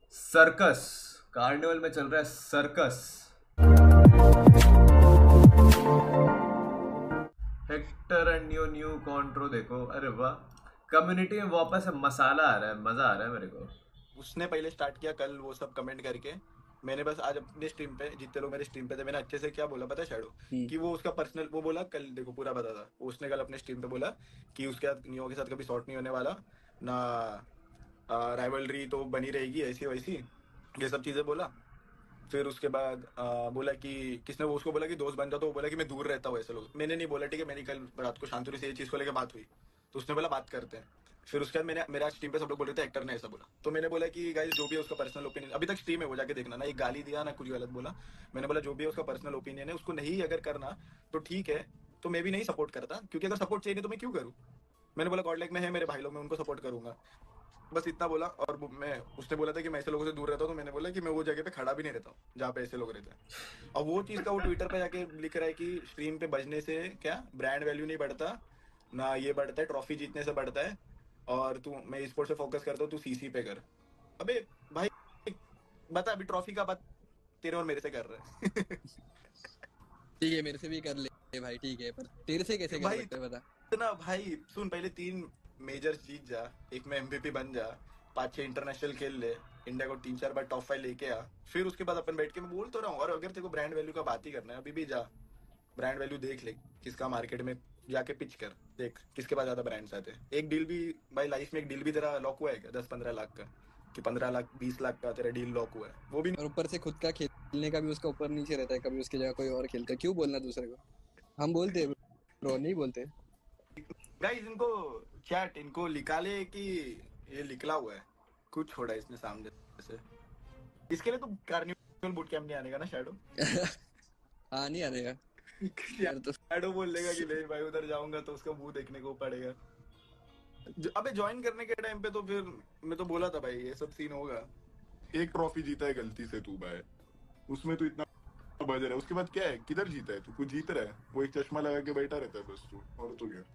Circus. Carnival में चल रहा है circus. Hector and new new कॉन्ट्रो देखो, अरे वाह। कम्युनिटी में वापस से मसाला आ रहा है, मजा आ रहा है मेरे को। उसने पहले स्टार्ट किया कल वो सब कमेंट करके। मैंने बस आज अपने स्ट्रीम पे, जितने लोग मेरे स्ट्रीम पे थे, मैंने अच्छे से क्या बोला पता है शैडो, कि वो उसका पर्सनल वो बोला कल, देखो पूरा बता था उसने कल अपने स्ट्रीम पे बोला कि उसके साथ नियो के साथ कभी सॉर्ट नहीं होने वाला ना, राइवलरी तो बनी रहेगी ऐसी वैसी, ये सब चीजें बोला। फिर उसके बाद बोला कि किसने वो उसको बोला कि दोस्त बन जाओ, तो वो बोला कि मैं दूर रहता हूँ ऐसे लोग। मैंने नहीं बोला, ठीक है, मेरी कल रात को शांतनु से ये चीज को लेकर बात हुई, तो उसने बोला बात करते हैं। फिर उसके बाद मैंने मेरा स्ट्रीम पे सब लोग बोल रहे थे एक्टर ने ऐसा बोला, तो मैंने बोला कि गाइस जो भी है उसका पर्सनल ओपिनियन, अभी तक स्ट्रीम है वो जाके देखना ना, एक गाली दिया ना कुछ गलत बोला। मैंने बोला जो भी है उसका पर्सनल ओपिनियन है, उसको नहीं अगर करना तो ठीक है, तो मैं भी नहीं सपोर्ट करता, क्योंकि अगर सपोर्ट चाहिए नहीं तो मैं क्यों करूँ। मैंने बोला गॉड लाइक में है मेरे भाई लोग, मैं उनको सपोर्ट करूंगा, बस इतना बोला। और मैं उसने बोला था कि मैं ऐसे लोगों से दूर रहता हूँ, तो मैंने बोला कि मैं वो जगह पे खड़ा भी नहीं रहता हूँ जहाँ पे ऐसे लोग रहते हैं। और वो चीज का वो ट्विटर पे जाके लिख रहा है कि स्ट्रीम पे बजने से क्या ब्रांड वैल्यू नहीं बढ़ता ना, ये बढ़ता है ट्रॉफी जीतने से बढ़ता है, और तू मैं स्पोर्ट से फोकस करता हूँ, तू सीसी पे कर। अबे भाई, बता अभी ट्रॉफी का बात तेरे और मेरे से कर रहा है। ठीक है, मेरे से भी कर ले भाई, ठीक है, पर तेरे से कैसे कर भाई सकते हैं बता। इतना भाई सुन, पहले 3 मेजर्स जीत जा, एक में एमवीपी बन जा, 5-6 इंटरनेशनल खेल ले, इंडिया को 3-4 बार टॉप 5 लेके आ, फिर उसके बाद अपन बैठ के, मैं बोल तो रहा हूँ। और अगर तेरे को ब्रांड वैल्यू का बात ही करना है, अभी भी जा ब्रांड वैल्यू देख ले, किसका मार्केट में जाके पिच कर देख, किसके पास ज्यादा ब्रांड्स आते हैं। एक डील भी भाई, लाइफ में एक डील भी तेरा लॉक हुआ है क्या 10-15 लाख का, कि 15 लाख 20 लाख का तेरा डील लॉक हुआ है, वो भी और ऊपर से खुद का खेलने का भी उसका ऊपर नीचे रहता है, कभी उसकी जगह कोई और खेलता है, क्यों बोलना दूसरे को। हम बोलते हैं ब्रो, नहीं बोलते। गाइस इनको चैट इनको निकाले कि ये निकला हुआ है, कुछ छोड़ा इसने सामने से। इसके लिए तो कार्निवल बूट कैंप नहीं आने का ना शैडो। हाँ, नहीं आने का यार तो। शैडो बोल लेगा कि नहीं भाई उधर जाऊंगा तो उसका मुंह देखने को पड़ेगा। अबे ज्वाइन करने के टाइम पे तो फिर मैं तो बोला था भाई ये सब सीन होगा। एक ट्रॉफी जीता है गलती से तू भाई, उसमें तो इतना बज रहा है, उसके बाद क्या है, किधर जीता है तू, कुछ जीत रहा है, वो एक चश्मा लगा के बैठा रहता है बस तू, और तो क्या।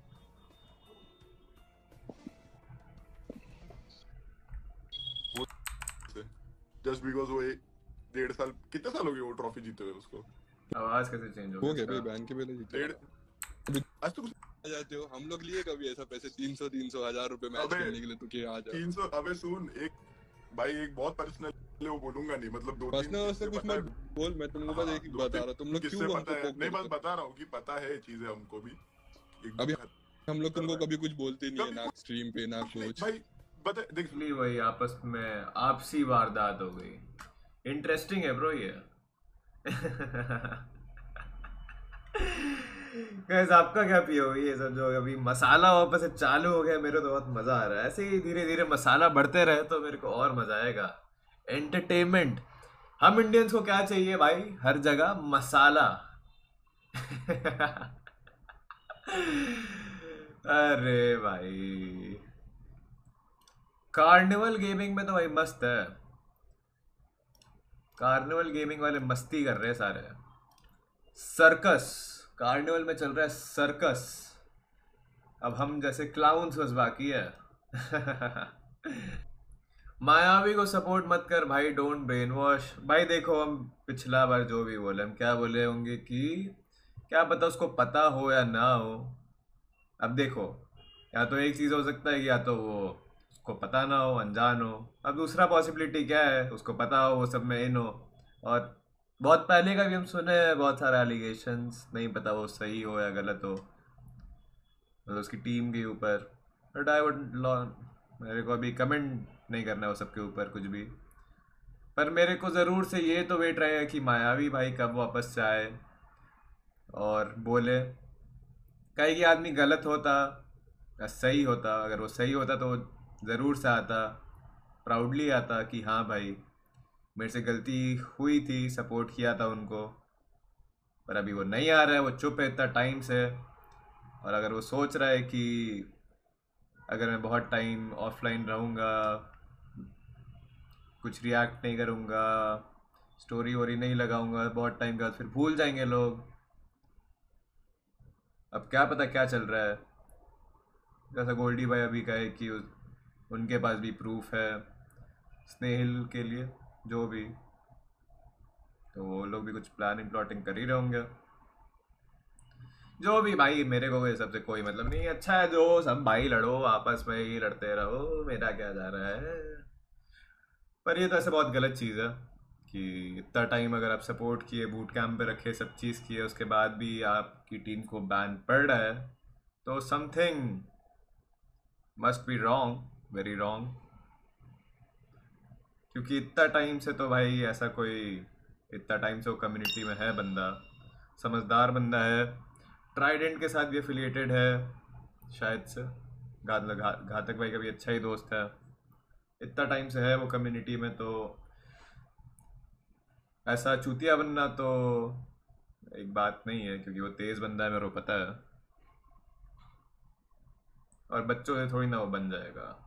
वो जस्ट बिकॉज वो 1.5 साल, कितने साल हो गए वो ट्रॉफी जीते हुए उसको। आवाज कैसे चेंज हो हो गया गया भाई, इसका? बैन के पहले जीते डेढ़ अभी आज तो कुछ। आ जाते हो, हम लोग लिए कभी ऐसा पैसे 300-300 हज़ार रुपए मैच अबे खेलने के लिए, तो क्या आ जाओ। 300, अबे सुन एक भाई, एक बहुत पर्सनल है, वो बोलूंगा नहीं, मतलब 2-3 पर्सनल किससे से कुछ पता मत है। बोल, मैं तुमको बस हाँ एक ही दो बता तीन रहा हूँ, तुम लोग किससे क्यों पता हमको है, पोक नहीं बस करते हो। बता रहा हूँ कि पता है चीजें हमको भी, एकदम अभी हम लोग कर तुमको रहा है कभी कुछ बोलते नहीं है कभी ना, स्ट्रीम पे ना कुछ नहीं कुछ। भाई। बता देख, इसलिए वही आपस में आपसी वारदात हो गई। इंटरेस्टिंग है ब्रो ये। गैस आपका क्या पीओवी ये सब जो अभी मसाला वापस से चालू हो गया, मेरे तो बहुत मजा आ रहा है। ऐसे ही धीरे धीरे मसाला बढ़ते रहे तो मेरे को और मजा आएगा। एंटरटेनमेंट। हम इंडियंस को क्या चाहिए भाई, हर जगह मसाला। अरे भाई, कार्निवल गेमिंग में तो भाई मस्त है। कार्निवल गेमिंग वाले मस्ती कर रहे हैं सारे। सर्कस। कार्निवल में चल रहा है सर्कस। अब हम जैसे क्लाउन्स बस बाकी है। मायावी को सपोर्ट मत कर भाई, डोंट ब्रेन वॉश भाई। देखो हम पिछला बार जो भी बोले, हम क्या बोले होंगे कि क्या पता उसको पता हो या ना हो। अब देखो, या तो एक चीज़ हो सकता है, या तो वो उसको पता ना हो, अनजान हो। अब दूसरा पॉसिबिलिटी क्या है, उसको पता हो, वो सब में इन हो। और बहुत पहले का भी हम सुने हैं बहुत सारे एलिगेशंस, नहीं पता वो सही हो या गलत हो, मतलब उसकी टीम के ऊपर। बट आई वुड मेरे को अभी कमेंट नहीं करना है वो सबके ऊपर कुछ भी। पर मेरे को ज़रूर से ये तो वेट रहेगा कि मायावी भाई कब वापस से आए और बोले। कहीं कि आदमी गलत होता या सही होता, अगर वो सही होता तो वो ज़रूर से आता, प्राउडली आता कि हाँ भाई मेरे से गलती हुई थी, सपोर्ट किया था उनको। पर अभी वो नहीं आ रहा है, वो चुप है इतना टाइम से। और अगर वो सोच रहा है कि अगर मैं बहुत टाइम ऑफलाइन रहूँगा, कुछ रिएक्ट नहीं करूँगा, स्टोरी वोरी नहीं लगाऊंगा बहुत टाइम के बाद, फिर भूल जाएंगे लोग। अब क्या पता क्या चल रहा है। जैसा गोल्डी भाई अभी कहे कि उनके पास भी प्रूफ है, स्नेहिल के लिए, जो भी, तो वो लोग भी कुछ प्लानिंग प्लॉटिंग कर ही रहे होंगे। जो भी भाई, मेरे को ये सबसे कोई मतलब नहीं। अच्छा है जो सब भाई लड़ो, आपस में ही लड़ते रहो, मेरा क्या जा रहा है। पर ये तो ऐसे बहुत गलत चीज़ है कि इतना टाइम अगर आप सपोर्ट किए, बूट कैंप पे रखे, सब चीज़ किए, उसके बाद भी आपकी टीम को बैन पड़ रहा है, तो something must be wrong, very wrong. क्योंकि इतना टाइम से तो भाई ऐसा कोई, इतना टाइम से वो कम्युनिटी में है बंदा, समझदार बंदा है, ट्राइडेंट के साथ भी एफिलिएटेड है शायद से, घातक भाई का भी अच्छा ही दोस्त है, इतना टाइम से है वो कम्युनिटी में, तो ऐसा चूतिया बनना तो एक बात नहीं है, क्योंकि वो तेज बंदा है, मेरे को पता है, और बच्चों से थोड़ी ना वो बन जाएगा।